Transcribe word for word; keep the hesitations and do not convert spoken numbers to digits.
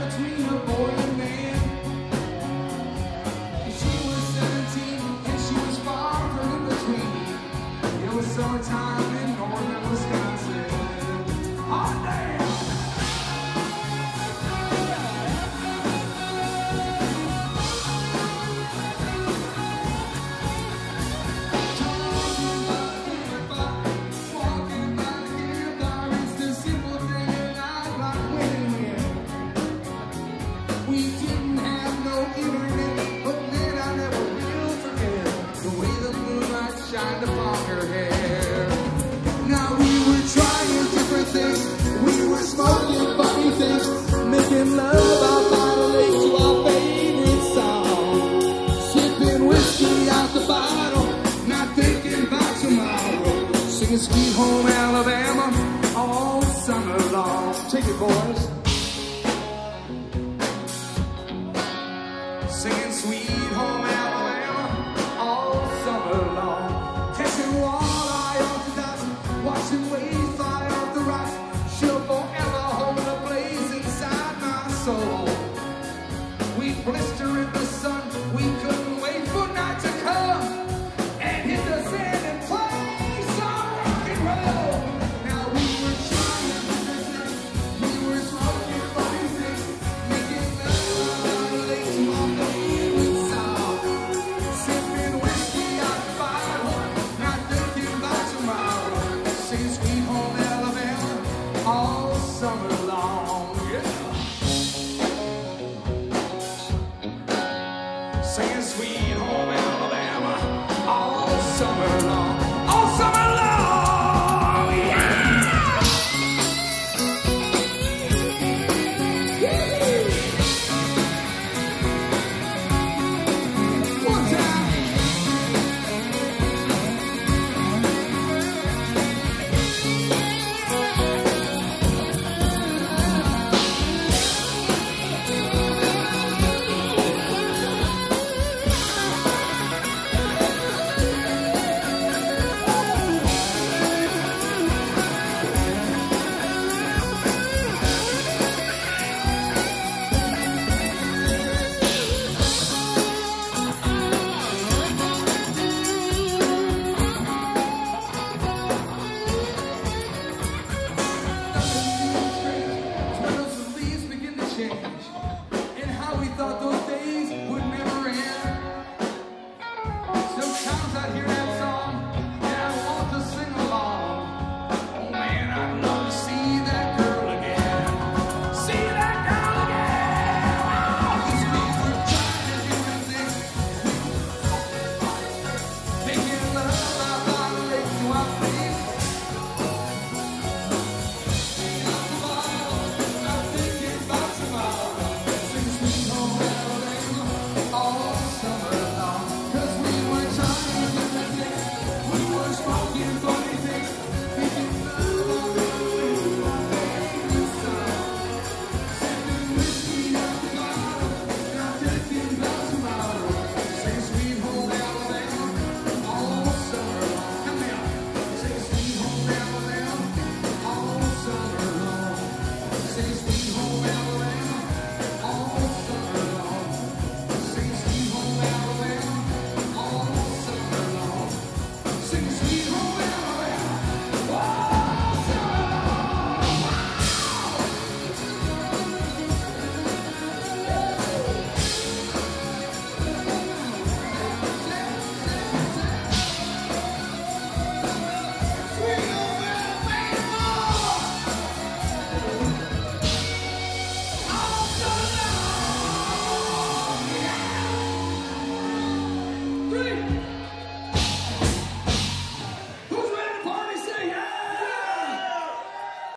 between a boy and man. She was seventeen and she was far from in between. It was summertime in northern Wisconsin. Oh, damn! We didn't have no internet, but then I never will forget the way the moonlight shined upon her hair. Now we were trying different things, we were smoking funny things, making love out by the lake to our favorite song, sipping whiskey out the bottle, not thinking about tomorrow, singing Sweet Home Alabama all summer long. Take it, boys. Singing sweet